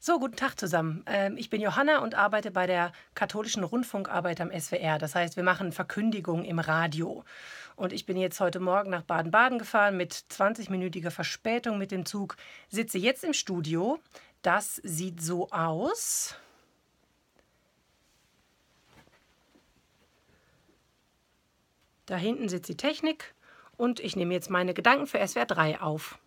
So, guten Tag zusammen. Ich bin Johanna und arbeite bei der katholischen Rundfunkarbeit am SWR. Das heißt, wir machen Verkündigung im Radio. Und ich bin jetzt heute Morgen nach Baden-Baden gefahren mit 20-minütiger Verspätung mit dem Zug, sitze jetzt im Studio. Das sieht so aus. Da hinten sitzt die Technik und ich nehme jetzt meine Gedanken für SWR 3 auf.